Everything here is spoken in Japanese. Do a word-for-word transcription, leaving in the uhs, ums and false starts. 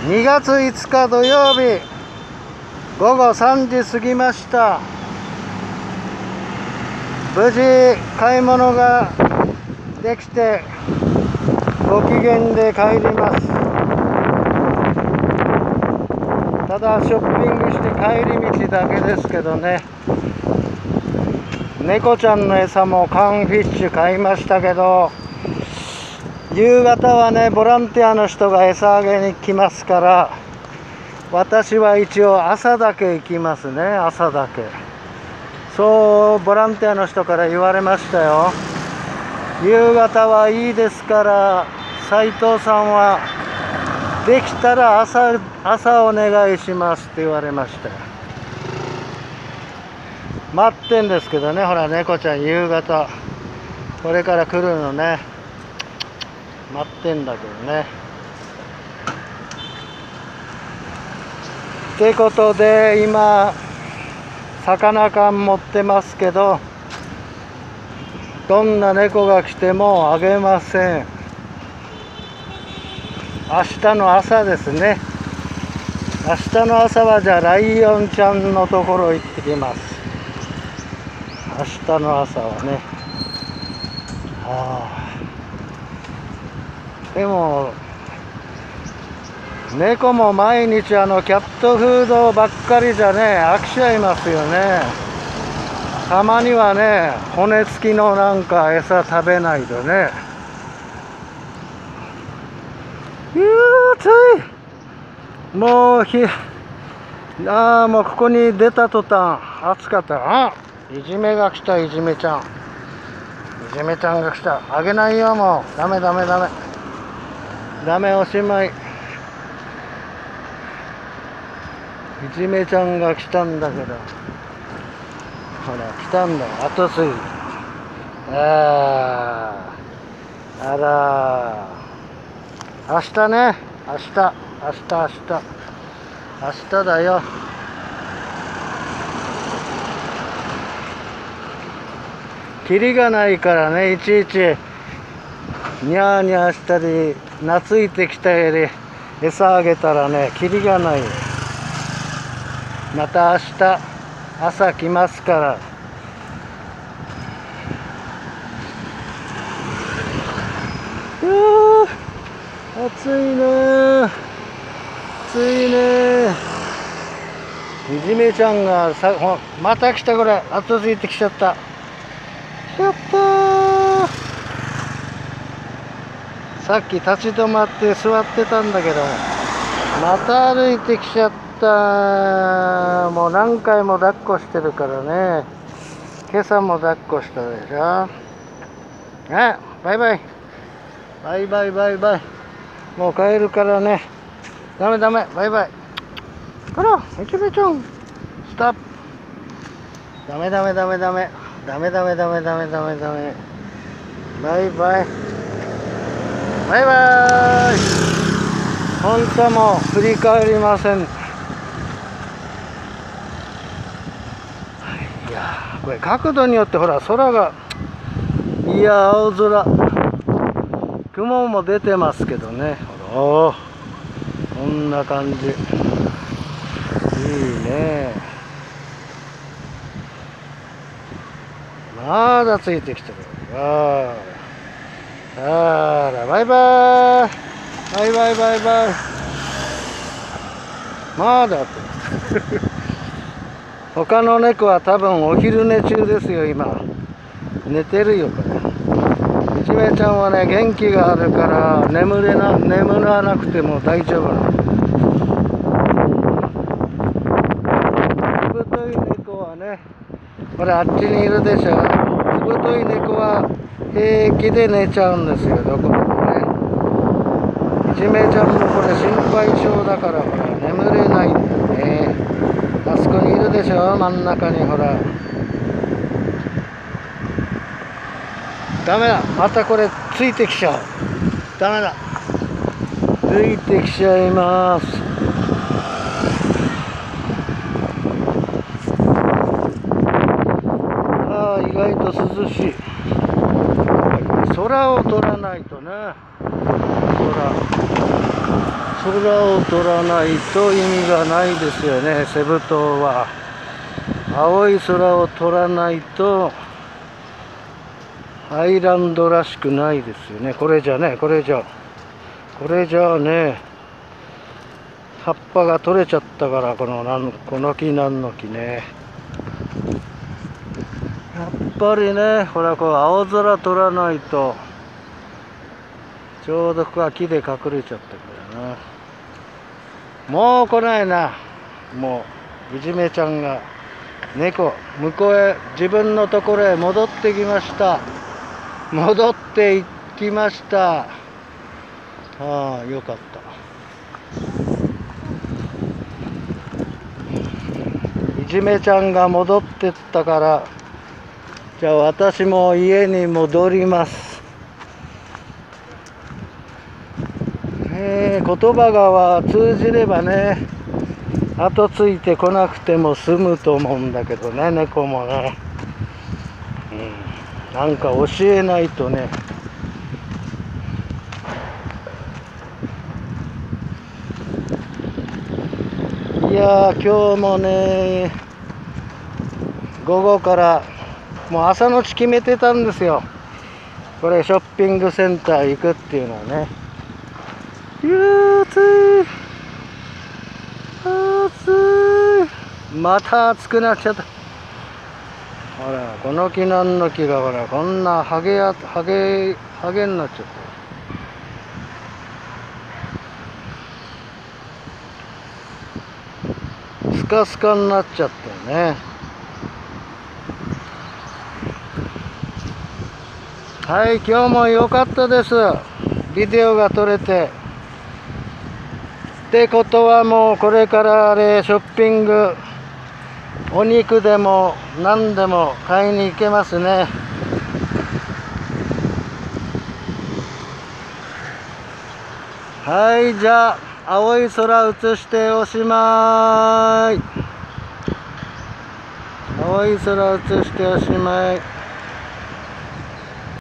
にがついつか土曜日ごごさんじ過ぎました。無事買い物ができてご機嫌で帰ります。ただショッピングして帰り道だけですけどね。猫ちゃんの餌もカンフィッシュ買いましたけど、夕方はねボランティアの人が餌あげに来ますから、私は一応朝だけ行きますね。朝だけそうボランティアの人から言われましたよ。夕方はいいですから斉藤さんはできたら朝朝お願いしますって言われましたよ。待ってんですけどね、ほら猫ちゃん夕方これから来るのね、待ってんだけどね。ってことで今魚缶持ってますけど、どんな猫が来てもあげません。明日の朝ですね。明日の朝はじゃあライオンちゃんのところ行ってきます。明日の朝はね。はあ、でも猫も毎日あのキャットフードばっかりじゃね飽きちゃいますよね。たまにはね骨付きのなんか餌食べないとね。うー暑い。もうひああもうここに出た途端暑かった。あいじめが来た。いじめちゃんいじめちゃんが来た。あげないよ。もうダメダメダメダメ、おしまい。いじめちゃんが来たんだけど、ほら来たんだよ。後継ぎ。あああら明日ね、明日明日明日明日だよ。キリがないからね、いちいちニャーニャーしたり懐いてきたり餌あげたらねキリがない。また明日朝来ますから。うー暑いね暑いね。いじめちゃんがさほまた来た。これ後ついてきちゃった。やったー。さっき立ち止まって座ってたんだけどまた歩いてきちゃった。もう何回も抱っこしてるからね。今朝も抱っこしたでしょ。あバイバイバイバイバイバイ。もう帰るからね。ダメダメバイバイ。こらめちゃめちゃんストップ。ダメダメダメダメダメダメダメダメダメダメバイバイバイバイ。本当も振り返りません。いやこれ角度によってほら空がいや青空雲も出てますけどね。おおこんな感じいいね。まだついてきてる。ああらバイバイバイバイバイバイ。まだ他の猫は多分お昼寝中ですよ。今寝てるよこれ。いじめちゃんはね元気があるから眠れな眠らなくても大丈夫なの。ずぶとい猫はねこれあっちにいるでしょ。ずぶとい猫は平気で寝ちゃうんですよどこでもね。いじめちゃんもこれ心配性だからほら眠れないんだよね。あそこにいるでしょ真ん中にほら。ダメだまたこれついてきちゃう。ダメだついてきちゃいます。ああ意外と涼しい。空を撮らないとね。空空を取らないと意味がないですよね、セブ島は。青い空を取らないとアイランドらしくないですよね。これじゃね、これじゃこれじゃあね、葉っぱが取れちゃったから、このなんこの木なんの木ね。やっぱりね、ほらこう青空取らないと、ちょうどここは木で隠れちゃったからな。もう来ないな。もういじめちゃんが猫向こうへ、自分のところへ戻ってきました。戻っていきました。ああ、よかった。いじめちゃんが戻ってったから、じゃあ私も家に戻ります。えー、言葉がは通じればね、後ついてこなくても済むと思うんだけどね、猫もね、うん、なんか教えないとね。いやー、今日もね、午後からもう朝のうち決めてたんですよ。これショッピングセンター行くっていうのはね。いやー、暑い暑い、また暑くなっちゃった。ほらこの木なんの木がほらこんなハゲやハゲハゲになっちゃった。スカスカになっちゃったよね。はい、今日も良かったです。ビデオが撮れて。ってことはもうこれからあれショッピング、お肉でも何でも買いに行けますね。はい、じゃあ青い空映しておしまい。青い空映しておしまい。